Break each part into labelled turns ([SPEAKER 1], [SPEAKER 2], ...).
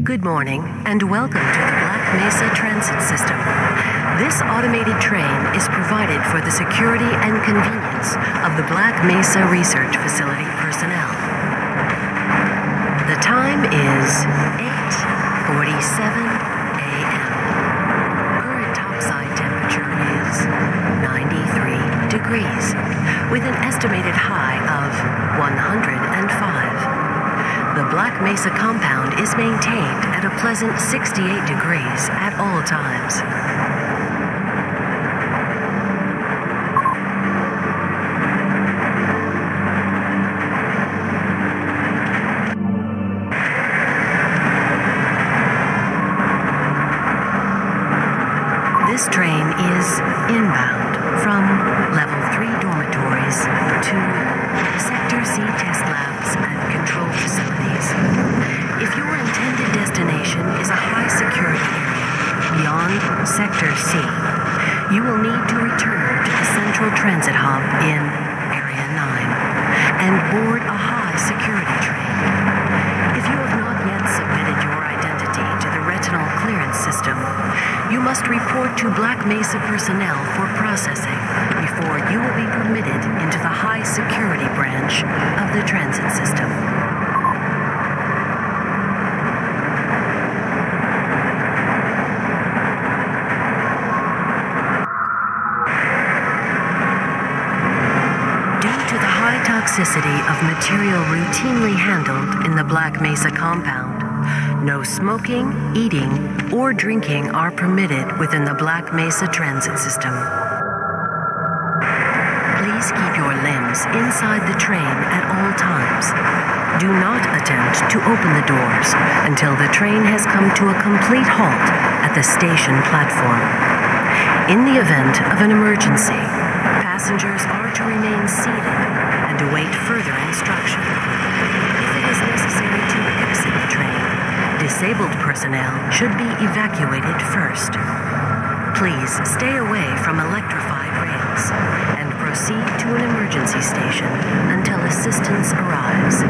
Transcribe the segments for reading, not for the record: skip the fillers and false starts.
[SPEAKER 1] Good morning, and welcome to the Black Mesa Transit System. This automated train is provided for the security and convenience of the Black Mesa Research Facility personnel. The time is 8:47 a.m. Current topside temperature is 93 degrees, with an estimated high of 105. The Black Mesa compound is maintained at a pleasant 68 degrees at all times. This train is inbound from Level 3 dormitories to Sector C test labs and control facilities. If your intended destination is a high-security area beyond Sector C, you will need to return to the Central Transit Hub in Area 9 and board a high-security train. If you have not yet submitted your identity to the retinal clearance system, you must report to Black Mesa personnel for processing before you will be permitted into the high-security branch of the transit system. Due to the high toxicity of material routinely handled in the Black Mesa compound, no smoking, eating, or drinking are permitted within the Black Mesa transit system. Please keep your limbs inside the train at all times. Do not attempt to open the doors until the train has come to a complete halt at the station platform. In the event of an emergency, passengers are to remain seated and await further instruction. If it is necessary to exit the train, disabled personnel should be evacuated first. Please stay away from electrified rails and proceed to an emergency station until assistance arrives.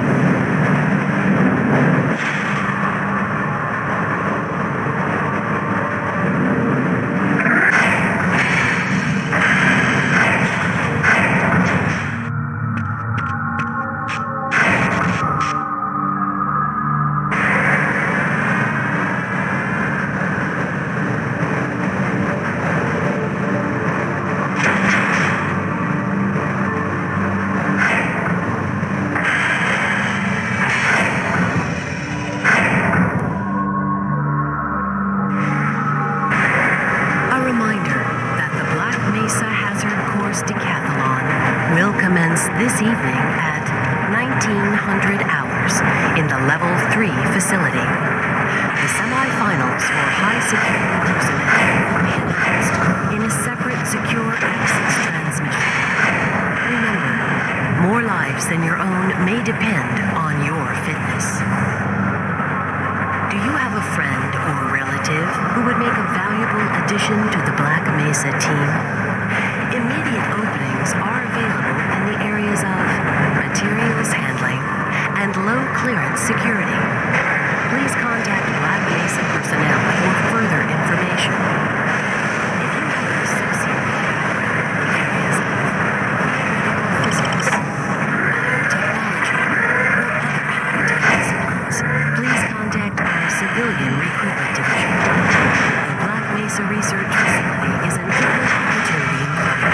[SPEAKER 1] This evening at 1900 hours in the Level 3 facility. The semifinals for high security personnel will be announced in a separate secure access transmission. Remember, more lives than your own may depend on your fitness. Do you have a friend or relative who would make a valuable addition to the Black Mesa team? Immediate openings are available in the areas of materials handling and low clearance security. Please contact Black Mesa personnel for further information. If you have an associated background in the areas of medical physics, biotechnology, or other high-tech disciplines, please contact our Civilian Recruitment Division. The Black Mesa Research Facility is an equal opportunity employer.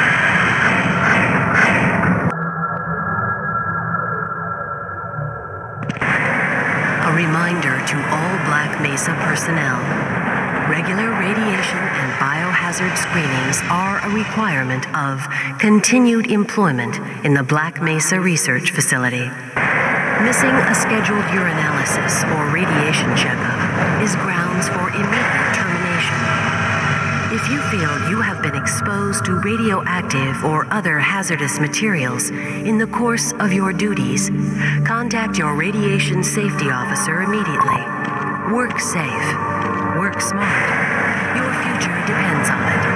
[SPEAKER 1] Reminder to all Black Mesa personnel. Regular radiation and biohazard screenings are a requirement of continued employment in the Black Mesa Research Facility. Missing a scheduled urinalysis or radiation checkup is grounds for immediate termination. If you feel you have been exposed to radioactive or other hazardous materials in the course of your duties, contact your radiation safety officer immediately. Work safe. Work smart. Your future depends on it.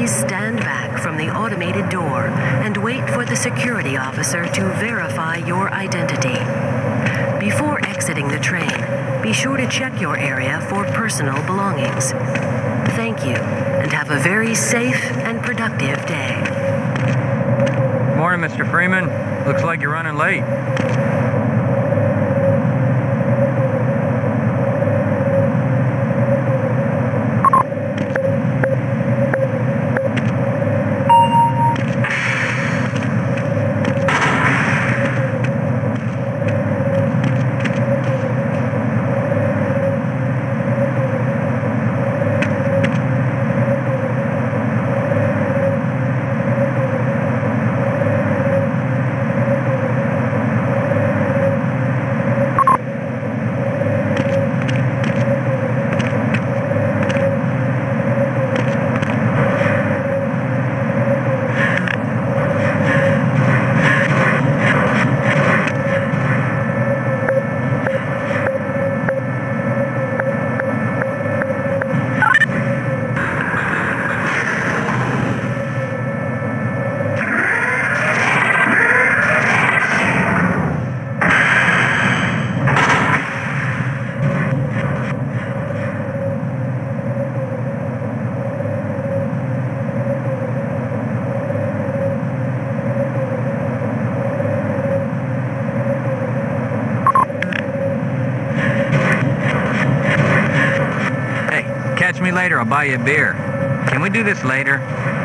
[SPEAKER 1] Please stand back from the automated door and wait for the security officer to verify your identity. Before exiting the train, be sure to check your area for personal belongings. Thank you, and have a very safe and productive day.
[SPEAKER 2] Morning, Mr. Freeman. Looks like you're running late. Catch me later, I'll buy you a beer. Can we do this later?